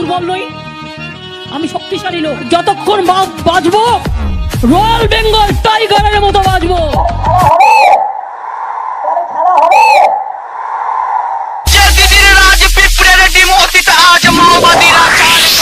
দুর্বল নই, আমি শক্তিশালী লোক। যতক্ষণ বাঁচবো রয়্যাল বেঙ্গল টাইগারের মতো বাঁচবো। দিদির রাজ পিঁপড়ের ডিম অতীত আজ মাওবাদীরা